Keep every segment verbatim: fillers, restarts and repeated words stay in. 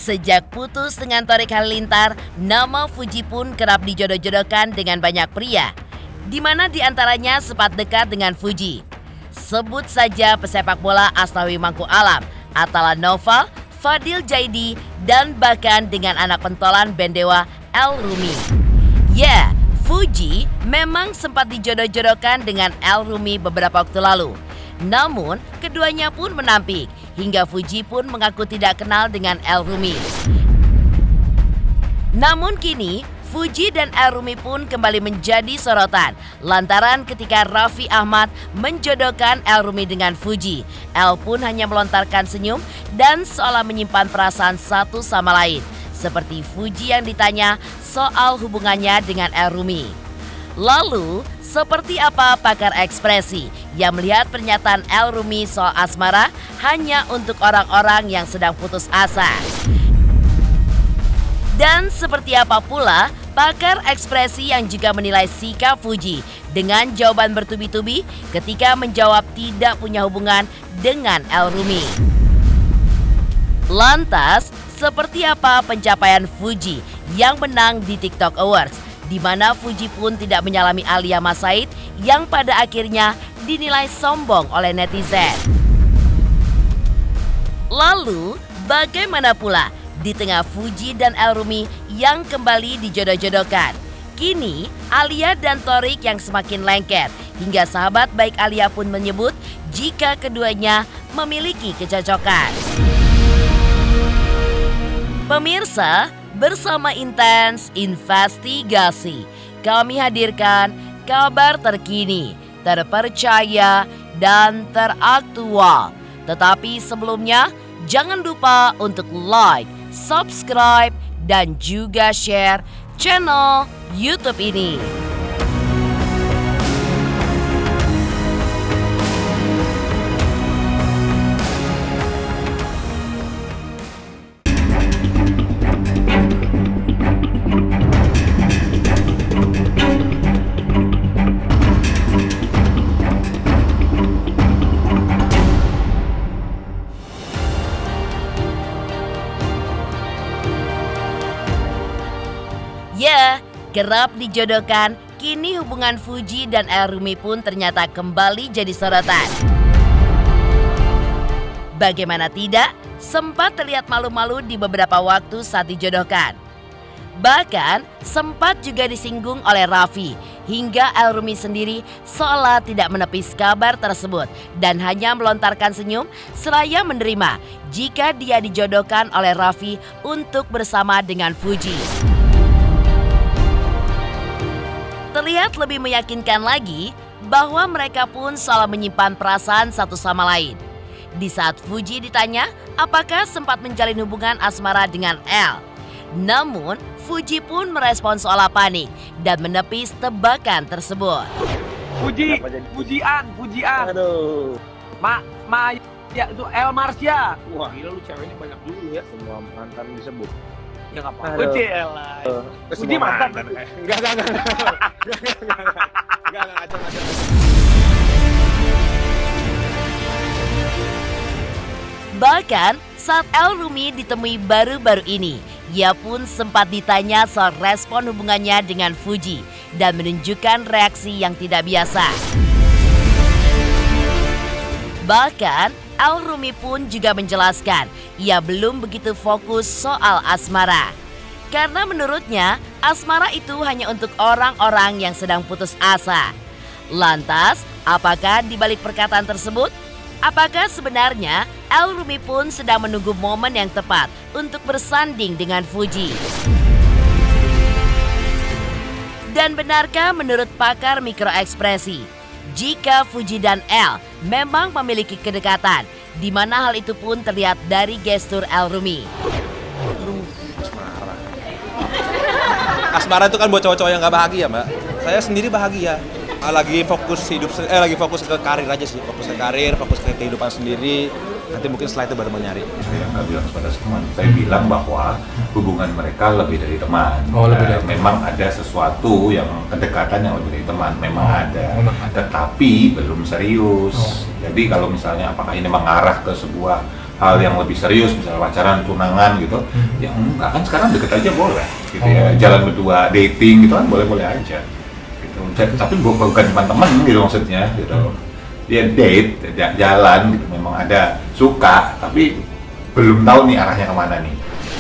Sejak putus dengan Thorik Halilintar, nama Fuji pun kerap dijodoh-jodohkan dengan banyak pria, di mana diantaranya sempat dekat dengan Fuji. Sebut saja pesepak bola Asnawi Mangku Alam, Atala Noval, Fadil Jaidi, dan bahkan dengan anak pentolan band Dewa, El Rumi. Ya, Fuji memang sempat dijodoh-jodohkan dengan El Rumi beberapa waktu lalu. Namun, keduanya pun menampik, hingga Fuji pun mengaku tidak kenal dengan El Rumi. Namun kini, Fuji dan El Rumi pun kembali menjadi sorotan lantaran ketika Raffi Ahmad menjodohkan El Rumi dengan Fuji, El pun hanya melontarkan senyum dan seolah menyimpan perasaan satu sama lain, seperti Fuji yang ditanya soal hubungannya dengan El Rumi. Lalu, seperti apa pakar ekspresi yang melihat pernyataan El Rumi soal asmara hanya untuk orang-orang yang sedang putus asa? Dan seperti apa pula pakar ekspresi yang juga menilai sikap Fuji dengan jawaban bertubi-tubi ketika menjawab tidak punya hubungan dengan El Rumi? Lantas, seperti apa pencapaian Fuji yang menang di TikTok Awards, di mana Fuji pun tidak menyalami Alia Mas Said yang pada akhirnya dinilai sombong oleh netizen? Lalu, bagaimana pula di tengah Fuji dan El Rumi yang kembali dijodoh-jodohkan? Kini, Alia dan Thorik yang semakin lengket, hingga sahabat baik Alia pun menyebut jika keduanya memiliki kecocokan. Pemirsa, bersama Intens Investigasi, kami hadirkan kabar terkini, terpercaya, dan teraktual. Tetapi sebelumnya, jangan lupa untuk like, subscribe, dan juga share channel YouTube ini. Ya, kerap dijodohkan, kini hubungan Fuji dan El Rumi pun ternyata kembali jadi sorotan. Bagaimana tidak, sempat terlihat malu-malu di beberapa waktu saat dijodohkan. Bahkan, sempat juga disinggung oleh Raffi, hingga El Rumi sendiri seolah tidak menepis kabar tersebut dan hanya melontarkan senyum seraya menerima jika dia dijodohkan oleh Raffi untuk bersama dengan Fuji. Terlihat lebih meyakinkan lagi bahwa mereka pun seolah menyimpan perasaan satu sama lain. Di saat Fuji ditanya apakah sempat menjalin hubungan asmara dengan El, namun Fuji pun merespon seolah panik dan menepis tebakan tersebut. Fuji, Fujian, Fujian. Aduh. Ma, Ma, ya itu El Marsya. Wah gila lu ceweknya banyak dulu ya, semua mantan disebut. Ya nggak apa-apa. Fuji elah. Fuji mantan. Enggak, enggak, enggak. Enggak, enggak, enggak. Enggak, enggak, enggak. Bahkan saat El Rumi ditemui baru-baru ini, ia pun sempat ditanya soal respon hubungannya dengan Fuji dan menunjukkan reaksi yang tidak biasa. Bahkan El Rumi pun juga menjelaskan ia belum begitu fokus soal asmara. Karena menurutnya asmara itu hanya untuk orang-orang yang sedang putus asa. Lantas, apakah di balik perkataan tersebut? Apakah sebenarnya El Rumi pun sedang menunggu momen yang tepat untuk bersanding dengan Fuji? Dan benarkah menurut pakar mikroekspresi, jika Fuji dan El memang memiliki kedekatan, di mana hal itu pun terlihat dari gestur El Rumi? Asmara. Asmara itu kan buat cowok-cowok yang gak bahagia, Mbak. Saya sendiri bahagia. Lagi fokus hidup, eh lagi fokus ke karir aja sih. Fokus ke karir, fokus ke kehidupan sendiri. Nanti mungkin setelah itu baru mau nyari. Saya nggak bilang kepada teman, saya bilang bahwa hubungan mereka lebih dari teman. Oh, lebih dari teman. Memang ada sesuatu yang kedekatan yang lebih dari teman, memang oh, ada. memang ada. Tetapi belum serius. Oh. Jadi kalau misalnya apakah ini mengarah ke sebuah hal yang lebih serius, misalnya pacaran, tunangan gitu, ya enggak kan sekarang deket aja boleh, gitu ya, jalan berdua, dating gitu kan boleh-boleh aja, gitu. Tapi bukan cuma temen gitu maksudnya, gitu. Dia date, jalan gitu, memang ada suka, tapi belum tahu nih arahnya kemana nih.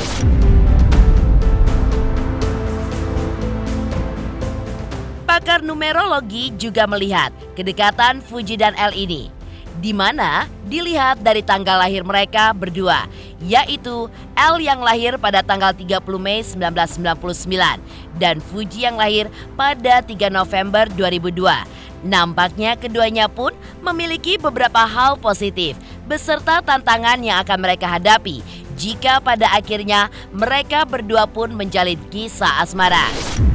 Pakar numerologi juga melihat kedekatan Fuji dan Elle ini, di mana dilihat dari tanggal lahir mereka berdua, yaitu Elle yang lahir pada tanggal tiga puluh Mei seribu sembilan ratus sembilan puluh sembilan dan Fuji yang lahir pada tiga November dua ribu dua. Nampaknya keduanya pun memiliki beberapa hal positif beserta tantangan yang akan mereka hadapi jika pada akhirnya mereka berdua pun menjalin kisah asmara.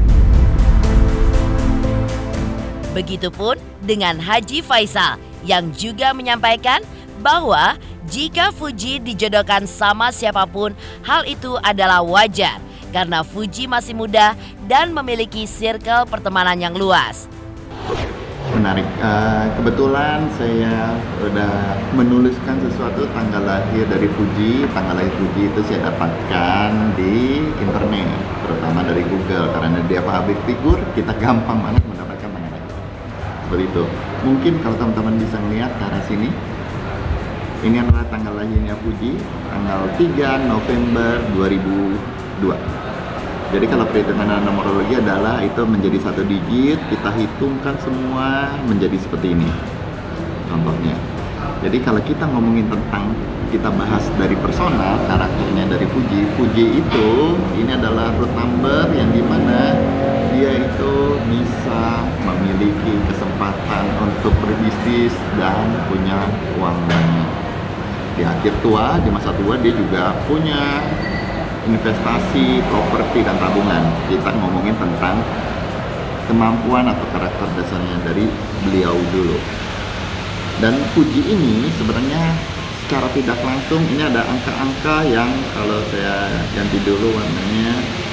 Begitupun dengan Haji Faisal yang juga menyampaikan bahwa jika Fuji dijodohkan sama siapapun, hal itu adalah wajar karena Fuji masih muda dan memiliki circle pertemanan yang luas. Menarik, uh, kebetulan saya sudah menuliskan sesuatu tanggal lahir dari Fuji. Tanggal lahir Fuji itu saya dapatkan di internet, terutama dari Google, karena dia public figure, kita gampang banget mendapatkan tanggal lahir. Seperti itu. Mungkin kalau teman-teman bisa melihat ke arah sini, ini adalah tanggal lahirnya Fuji, tanggal tiga November dua ribu dua. Jadi kalau perhitungan numerologi adalah itu menjadi satu digit, kita hitungkan semua menjadi seperti ini contohnya. Jadi kalau kita ngomongin tentang, kita bahas dari personal, karakternya dari Fuji, Fuji itu ini adalah root number yang dimana dia itu bisa memiliki kesempatan untuk berbisnis dan punya uang banyak. Di akhir tua, di masa tua dia juga punya investasi, properti, dan tabungan. Kita ngomongin tentang kemampuan atau karakter dasarnya dari beliau dulu. Dan Fuji ini sebenarnya secara tidak langsung ini ada angka-angka yang kalau saya ganti dulu warnanya,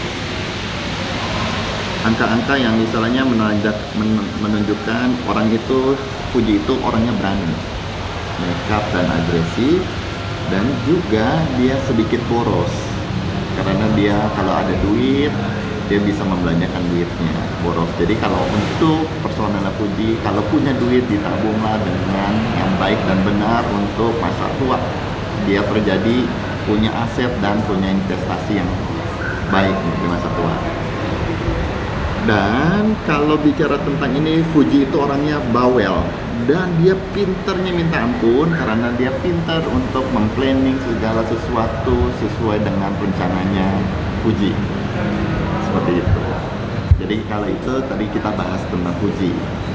angka-angka yang misalnya menanjak, menunjukkan orang itu, Fuji itu orangnya berani, nekat dan agresif, dan juga dia sedikit boros. Karena dia kalau ada duit, dia bisa membelanjakan duitnya, boros. Jadi kalau untuk personal Fuji, kalau punya duit ditabunglah dengan yang baik dan benar untuk masa tua. Dia terjadi punya aset dan punya investasi yang baik di masa tua. Dan kalau bicara tentang ini, Fuji itu orangnya bawel. Dan dia pinternya minta ampun karena dia pintar untuk memplanning segala sesuatu sesuai dengan rencananya Fuji. Seperti itu. Jadi kalau itu tadi kita bahas tentang Fuji.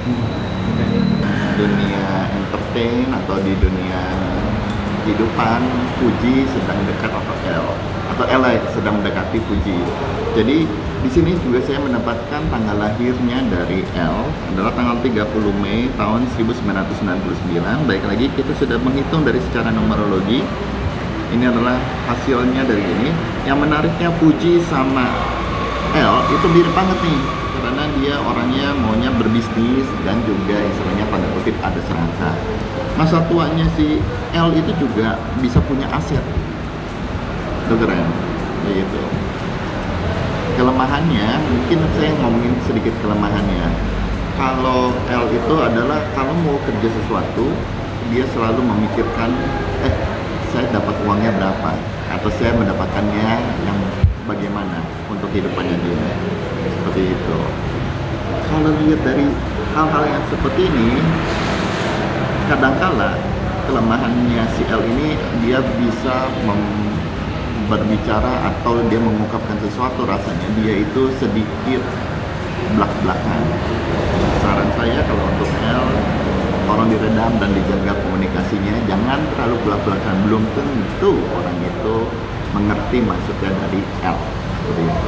Dunia entertain atau di dunia kehidupan, Fuji sedang dekat atau Elle atau Elle sedang mendekati Fuji. Jadi di sini juga saya mendapatkan tanggal lahirnya dari Elle adalah tanggal tiga puluh Mei tahun seribu sembilan ratus sembilan puluh sembilan. Baik lagi kita sudah menghitung dari secara numerologi. Ini adalah hasilnya dari ini. Yang menariknya Fuji sama Elle itu mirip banget nih, karena dia orangnya maunya berbisnis dan juga istilahnya pada kutip ada serakah. Masa tuanya si Elle itu juga bisa punya aset. Itu keren, begitu. Kelemahannya, mungkin saya ngomongin sedikit kelemahannya. Kalau Elle itu adalah kalau mau kerja sesuatu, dia selalu memikirkan, eh saya dapat uangnya berapa, atau saya mendapatkannya yang bagaimana untuk hidupannya dia. Seperti itu. Kalau lihat dari hal-hal yang seperti ini, kadangkala kelemahannya si Elle ini dia bisa mem berbicara atau dia mengungkapkan sesuatu, rasanya dia itu sedikit belak-belakan. Saran saya kalau untuk Elle, orang diredam dan dijaga komunikasinya, jangan terlalu belak-belakan. Belum tentu orang itu mengerti maksudnya dari Elle. Seperti itu.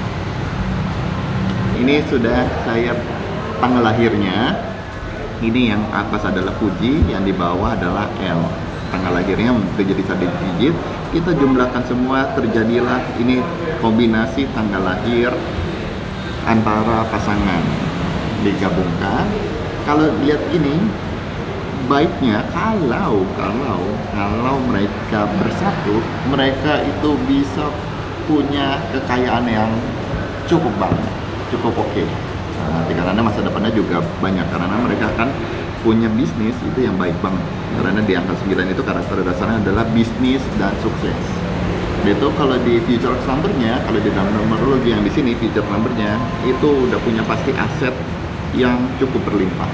Ini sudah saya tanggal lahirnya. Ini yang atas adalah Fuji, yang di bawah adalah Elle. Tanggal lahirnya menjadi satu digit, kita jumlahkan semua, terjadilah ini kombinasi tanggal lahir antara pasangan digabungkan. Kalau lihat ini, baiknya kalau kalau kalau mereka bersatu, mereka itu bisa punya kekayaan yang cukup banget, cukup oke. Nah, karena masa depannya juga banyak, karena mereka kan punya bisnis itu yang baik banget. Karena di angka sembilan itu karakter dasarnya adalah bisnis dan sukses. Itu kalau di future number-nya, kalau di dalam numerologi yang di sini future number-nya itu udah punya pasti aset yang cukup berlimpah.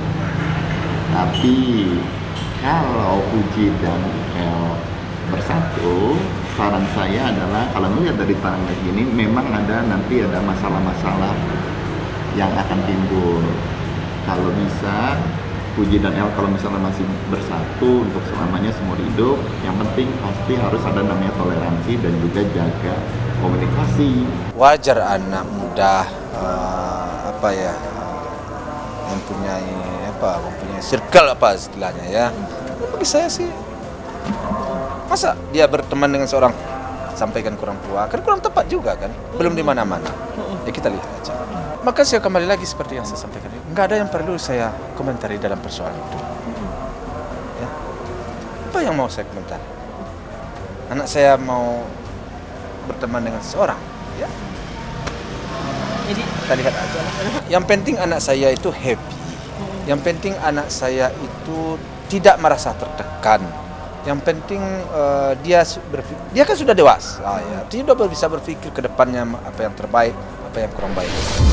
Tapi kalau Fuji dan El bersatu, saran saya adalah kalau melihat dari tanggal ini memang ada nanti ada masalah-masalah yang akan timbul. Kalau bisa Fuji dan El kalau misalnya masih bersatu untuk selamanya seumur hidup, yang penting pasti harus ada namanya toleransi dan juga jaga komunikasi. Wajar anak muda uh, apa ya mempunyai apa mempunyai circle apa istilahnya ya. Bagi saya sih, masa dia berteman dengan seorang sampaikan kurang tua, kan kurang tepat juga kan, belum di mana-mana. Ya kita lihat aja. Maka saya kembali lagi seperti yang saya sampaikan, nggak ada yang perlu saya komentari dalam persoalan itu. Ya. Apa yang mau saya komentari? Anak saya mau berteman dengan seseorang, ya. Jadi kita lihat aja. Yang penting anak saya itu happy. Yang penting anak saya itu tidak merasa tertekan. Yang penting uh, dia berpikir, dia kan sudah dewasa, ah, ya. Dia sudah bisa berpikir ke depannya apa yang terbaik, apa yang kurang baik.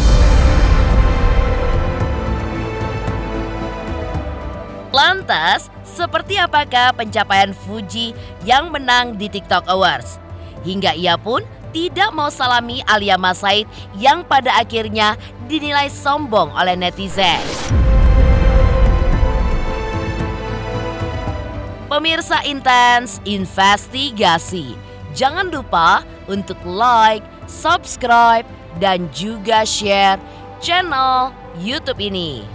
Lantas, seperti apakah pencapaian Fuji yang menang di TikTok Awards? Hingga ia pun tidak mau salami Alia Mas Said yang pada akhirnya dinilai sombong oleh netizen. Pemirsa Intens Investigasi, jangan lupa untuk like, subscribe, dan juga share channel YouTube ini.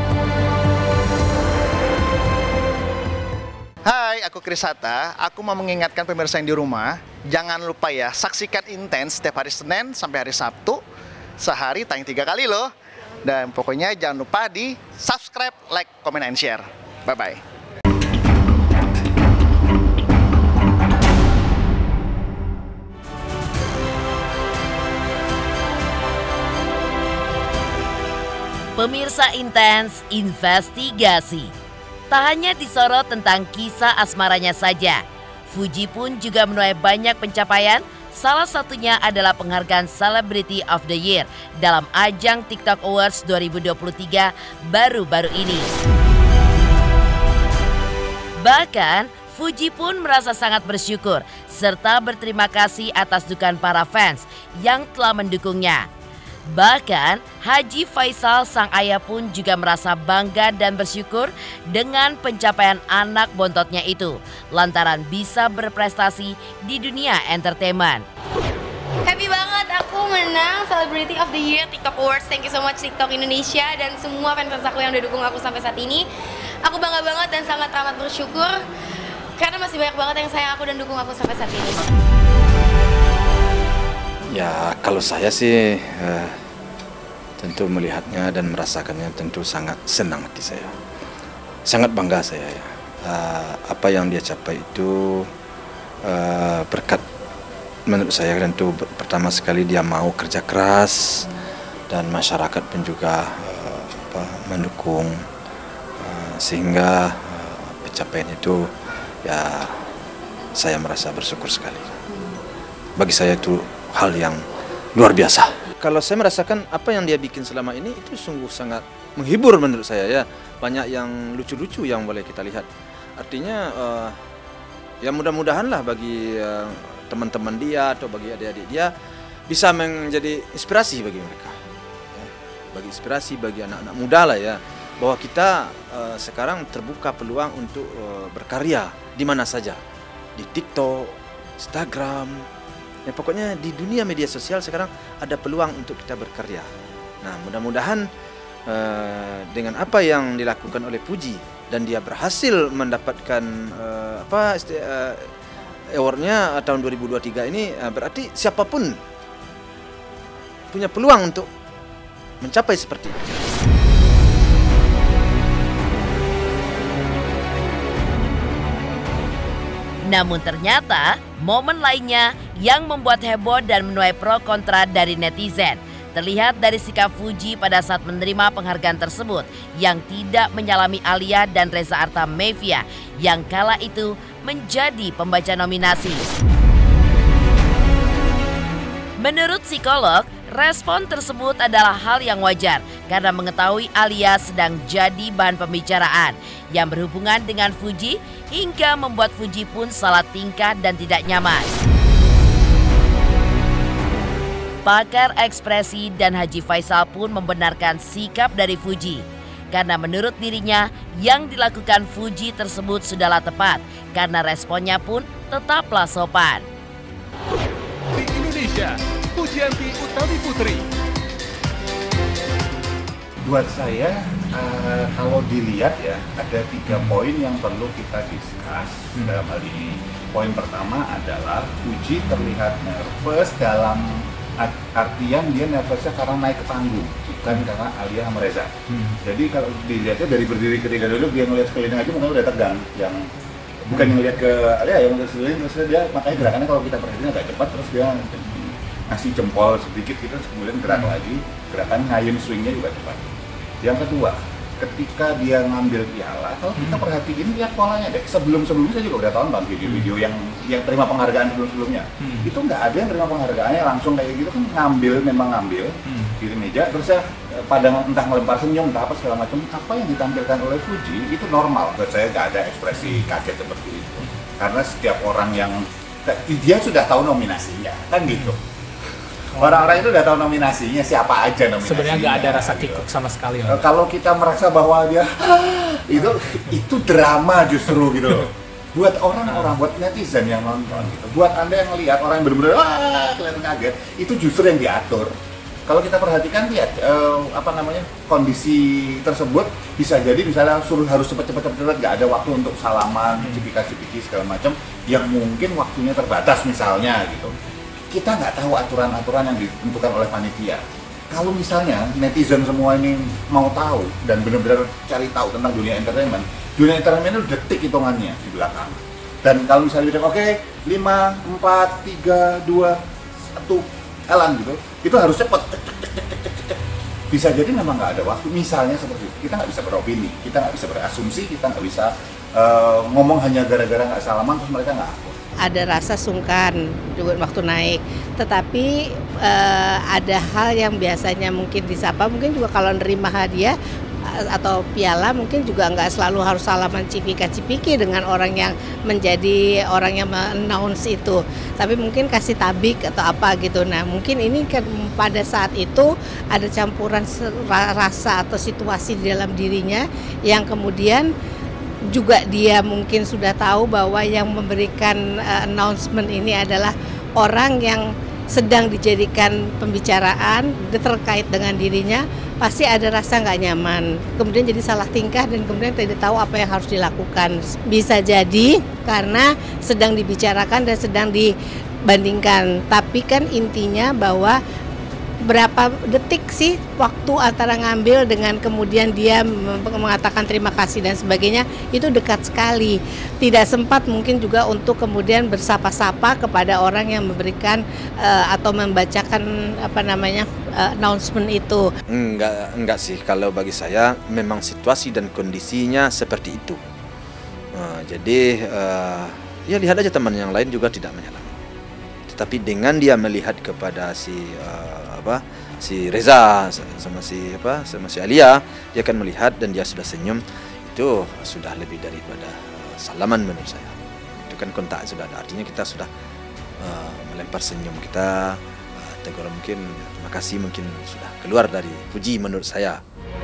Hai, aku Krisata. Aku mau mengingatkan pemirsa yang di rumah, jangan lupa ya, saksikan Intens setiap hari Senin sampai hari Sabtu. Sehari tayang tiga kali loh. Dan pokoknya jangan lupa di subscribe, like, comment, and share. Bye-bye. Pemirsa Intens Investigasi, tak hanya disorot tentang kisah asmaranya saja, Fuji pun juga menuai banyak pencapaian. Salah satunya adalah penghargaan Celebrity of the Year dalam ajang TikTok Awards dua ribu dua puluh tiga baru-baru ini. Bahkan, Fuji pun merasa sangat bersyukur serta berterima kasih atas dukungan para fans yang telah mendukungnya. Bahkan, Haji Faisal sang ayah pun juga merasa bangga dan bersyukur dengan pencapaian anak bontotnya itu, lantaran bisa berprestasi di dunia entertainment. Happy banget aku menang Celebrity of the Year TikTok Awards. Thank you so much TikTok Indonesia dan semua fans aku yang udah dukung aku sampai saat ini. Aku bangga banget dan sangat amat bersyukur karena masih banyak banget yang sayang aku dan dukung aku sampai saat ini. Ya, kalau saya sih eh, tentu melihatnya dan merasakannya tentu sangat senang hati saya. Sangat bangga saya ya. Eh, apa yang dia capai itu eh, berkat menurut saya tentu pertama sekali dia mau kerja keras dan masyarakat pun juga eh, apa, mendukung eh, sehingga eh, pencapaian itu ya saya merasa bersyukur sekali. Bagi saya itu hal yang luar biasa. Kalau saya merasakan apa yang dia bikin selama ini itu sungguh sangat menghibur menurut saya ya. Banyak yang lucu-lucu yang boleh kita lihat. Artinya uh, ya mudah-mudahan lah bagi uh, teman-teman dia atau bagi adik-adik dia bisa menjadi inspirasi bagi mereka. Ya, bagi inspirasi bagi anak-anak muda lah ya. Bahwa kita uh, sekarang terbuka peluang untuk uh, berkarya di mana saja. Di TikTok, Instagram. Ya pokoknya di dunia media sosial sekarang ada peluang untuk kita berkarya. Nah mudah-mudahan uh, dengan apa yang dilakukan oleh Fuji dan dia berhasil mendapatkan uh, apa uh, awardnya tahun dua ribu dua puluh tiga ini uh, berarti siapapun punya peluang untuk mencapai seperti itu. Namun ternyata momen lainnya yang membuat heboh dan menuai pro kontra dari netizen terlihat dari sikap Fuji pada saat menerima penghargaan tersebut yang tidak menyalami Alia dan Reza Artamevia yang kala itu menjadi pembaca nominasi. Menurut psikolog, respon tersebut adalah hal yang wajar karena mengetahui Alia sedang jadi bahan pembicaraan yang berhubungan dengan Fuji hingga membuat Fuji pun salah tingkah dan tidak nyaman. Pakar ekspresi dan Haji Faisal pun membenarkan sikap dari Fuji. Karena menurut dirinya yang dilakukan Fuji tersebut sudahlah tepat karena responnya pun tetaplah sopan. Di Indonesia, Pujianti Utami Putri. Buat saya, uh, kalau dilihat ya, ada tiga poin yang perlu kita discuss hmm. dalam hal ini. Poin pertama adalah Fuji terlihat nervous dalam artian dia nervousnya karena naik ke panggung, bukan karena Alia sama Reza. Hmm. Jadi kalau dilihatnya dari berdiri ketika dulu dia ngelihat sekeliling aja mungkin udah tegang, yang bukan yang ngelihat ke Alia, yang ngelihat sekeliling terus dia makanya gerakannya kalau kita perhatiin agak cepat terus dia ngasih jempol sedikit gitu kemudian gerak hmm. lagi, gerakan ngayun swingnya juga cepat. Yang kedua, ketika dia ngambil piala, kalau kita perhatiin lihat polanya deh. Sebelum-sebelumnya saya juga udah tonton video-video yang yang terima penghargaan sebelum-sebelumnya. Hmm. Itu nggak ada yang terima penghargaannya langsung kayak gitu kan ngambil, memang ngambil hmm. di meja. Terus saya pada entah melempar senyum, entah apa segala macam. Apa yang ditampilkan oleh Fuji itu normal. Buat saya nggak ada ekspresi kaget seperti itu. Karena setiap orang yang dia sudah tahu nominasinya, kan gitu. Orang-orang itu udah tahu nominasinya, siapa aja nominasinya. Sebenarnya nggak ada rasa kikuk sama sekali. Loh. Kalau kita merasa bahwa dia itu itu drama justru gitu loh. Buat orang-orang, buat netizen yang nonton gitu. Buat Anda yang lihat orang yang benar-benar wah kelihatan kaget, itu justru yang diatur. Kalau kita perhatikan lihat eh, apa namanya kondisi tersebut bisa jadi misalnya suruh harus cepat-cepat nggak ada waktu untuk salaman, cipika-cipiki segala macam yang mungkin waktunya terbatas misalnya gitu. Kita nggak tahu aturan-aturan yang ditentukan oleh panitia. Kalau misalnya netizen semua ini mau tahu dan benar-benar cari tahu tentang dunia entertainment, dunia entertainment itu detik hitungannya di belakang. Dan kalau misalnya bilang oke, okay, lima, empat, tiga, dua, satu, elan gitu, itu harus cepat. Bisa jadi memang nggak ada waktu. Misalnya seperti itu, kita nggak bisa beropini, kita nggak bisa berasumsi, kita nggak bisa uh, ngomong hanya gara-gara nggak salaman terus mereka nggak akur. Ada rasa sungkan juga waktu naik, tetapi uh, ada hal yang biasanya mungkin disapa, mungkin juga kalau nerima hadiah atau piala mungkin juga nggak selalu harus salaman cipika-cipiki dengan orang yang menjadi orang yang men-announce itu, tapi mungkin kasih tabik atau apa gitu. Nah mungkin ini kan pada saat itu ada campuran rasa atau situasi di dalam dirinya yang kemudian juga dia mungkin sudah tahu bahwa yang memberikan uh, announcement ini adalah orang yang sedang dijadikan pembicaraan terkait dengan dirinya, pasti ada rasa nggak nyaman. Kemudian jadi salah tingkah dan kemudian tidak tahu apa yang harus dilakukan. Bisa jadi karena sedang dibicarakan dan sedang dibandingkan. Tapi kan intinya bahwa berapa detik sih waktu antara ngambil dengan kemudian dia mengatakan terima kasih dan sebagainya, itu dekat sekali. Tidak sempat mungkin juga untuk kemudian bersapa-sapa kepada orang yang memberikan uh, atau membacakan apa namanya uh, announcement itu. Enggak, enggak sih, kalau bagi saya memang situasi dan kondisinya seperti itu. Uh, jadi uh, ya lihat aja teman yang lain juga tidak menyalami. Tetapi dengan dia melihat kepada si uh, apa si Reza sama si apa sama si Alia, dia akan melihat dan dia sudah senyum, itu sudah lebih daripada uh, salaman menurut saya. Itu kan kontak sudah ada, artinya kita sudah uh, melempar senyum kita, uh, tegur mungkin terima kasih mungkin sudah keluar dari Fuji menurut saya.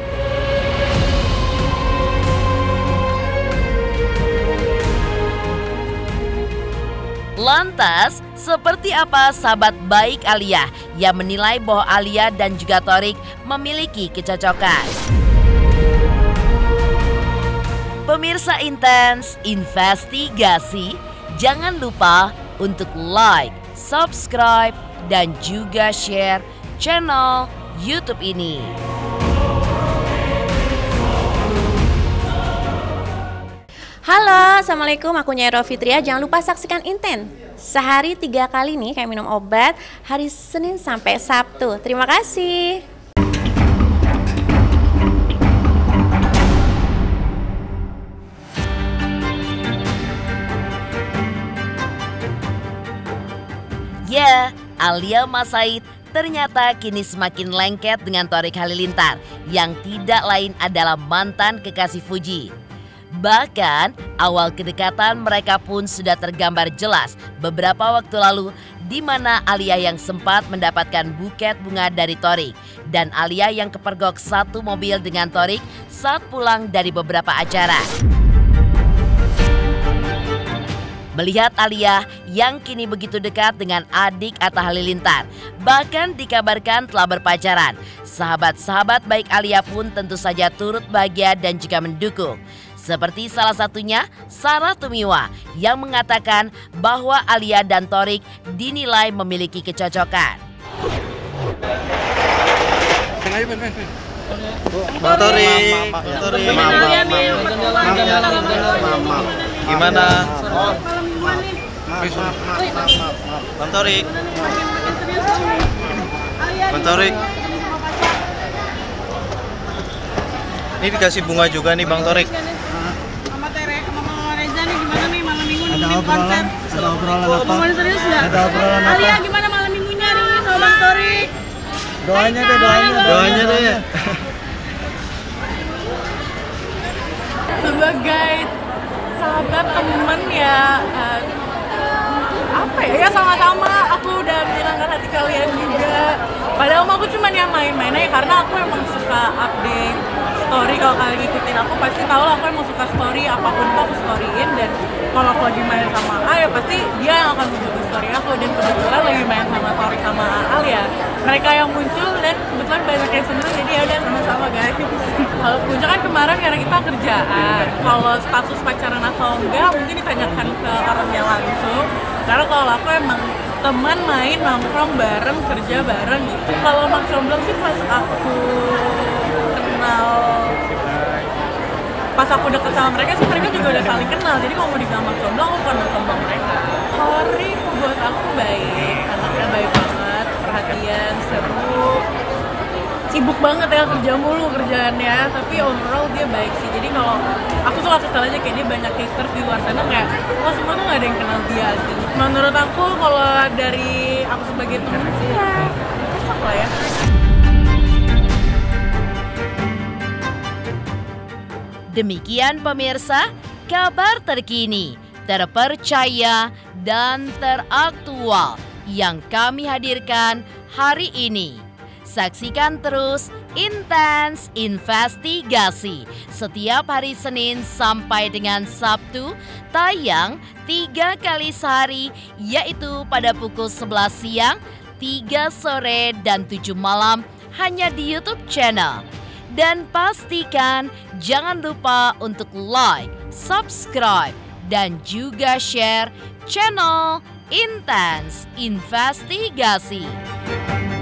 Lantas, seperti apa sahabat baik Alia yang menilai bahwa Alia dan juga Thorik memiliki kecocokan? Pemirsa Intens Investigasi, jangan lupa untuk like, subscribe, dan juga share channel YouTube ini. Halo, Assalamualaikum, aku Nyai Fitria. Jangan lupa saksikan Inten sehari tiga kali nih kayak minum obat, hari Senin sampai Sabtu. Terima kasih. Ya, Alia Mas Said ternyata kini semakin lengket dengan Thorik Halilintar yang tidak lain adalah mantan kekasih Fuji. Bahkan awal kedekatan mereka pun sudah tergambar jelas beberapa waktu lalu, di mana Alia yang sempat mendapatkan buket bunga dari Thorik dan Alia yang kepergok satu mobil dengan Thorik saat pulang dari beberapa acara. Melihat Alia yang kini begitu dekat dengan adik Atta Halilintar, bahkan dikabarkan telah berpacaran, sahabat-sahabat baik Alia pun tentu saja turut bahagia dan juga mendukung. Seperti salah satunya Sarah Tumiwa yang mengatakan bahwa Alia dan Thorik dinilai memiliki kecocokan. Bang Thorik, Thorik, gimana? Bang Thorik, Bang Thorik, ini dikasih bunga juga nih Bang Thorik. Sama Tere, sama Mama Reza nih gimana nih malam minggu nemenin obrolan, konser? ada obrolan apa? Hubungan serius nggak? Ada obrolan apa? Alia gimana malam minggunya nih sama Bang Thorik? Doanya deh, doanya, doanya deh. Sebagai sahabat temen ya, uh, apa ya, ya sama-sama aku udah menyenangkan hati kalian juga. Padahal aku cuma yang main-main aja karena aku emang suka update story. Kalau kalian ngikutin aku pasti tahu lah aku emang suka story, apapun tuh aku storyin. Dan kalau aku lagi main sama A ya pasti dia yang akan muncul di story aku. Dan kebetulan lagi main sama Thorik sama Al ya, mereka yang muncul dan kebetulan banyak yang seneng, jadi ya udah sama-sama guys. Kalau puncak kan kemarin karena kita kerjaan, kalau status pacaran atau enggak mungkin ditanyakan ke orangnya langsung. Karena kalau aku emang teman main nongkrong bareng, kerja bareng gitu. Kalau Mak Comblang sih pas aku kenal, pas aku deket sama mereka sih mereka juga udah saling kenal. Jadi kalau mau dibilang Mak Comblang, aku bukan Mak Comblang mereka. Thorik buat aku baik, anaknya baik banget, perhatian, seru. Sibuk banget ya, kerja mulu kerjaannya, tapi overall dia baik sih. Jadi kalau aku suka kesel aja kayak dia banyak haters di luar sana kayak oh semua tuh gak ada yang kenal dia sih. Menurut aku kalau dari aku sebagai teman sih ya cocok lah ya. Demikian pemirsa, kabar terkini, terpercaya dan teraktual yang kami hadirkan hari ini. Saksikan terus Intens Investigasi setiap hari Senin sampai dengan Sabtu, tayang tiga kali sehari, yaitu pada pukul sebelas siang, tiga sore, dan tujuh malam hanya di YouTube channel. Dan pastikan jangan lupa untuk like, subscribe, dan juga share channel Intens Investigasi.